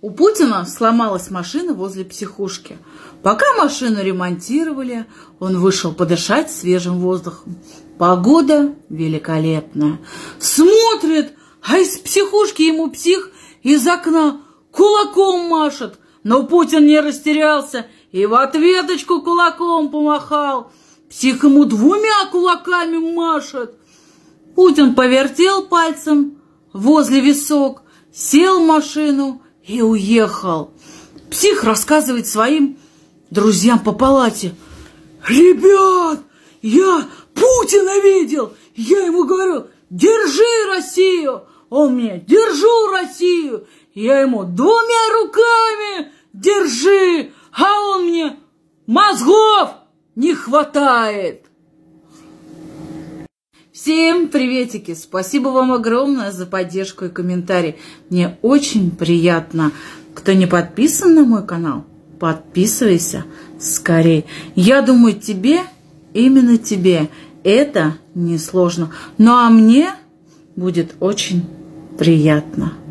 У Путина сломалась машина возле психушки. Пока машину ремонтировали, он вышел подышать свежим воздухом. Погода великолепная. Смотрит, а из психушки ему псих из окна кулаком машет. Но Путин не растерялся и в ответочку кулаком помахал. Псих ему 2 кулаками машет. Путин повертел пальцем возле висок, сел в машину и уехал. Псих рассказывает своим друзьям по палате: ребят, я Путина видел. Я ему говорю: держи Россию. Он мне: держу Россию. Я ему: 2 руками держи. А он мне: мозгов не хватает. Всем приветики! Спасибо вам огромное за поддержку и комментарий. Мне очень приятно. Кто не подписан на мой канал, подписывайся скорее. Я думаю, тебе, именно тебе, это несложно. Ну а мне будет очень приятно.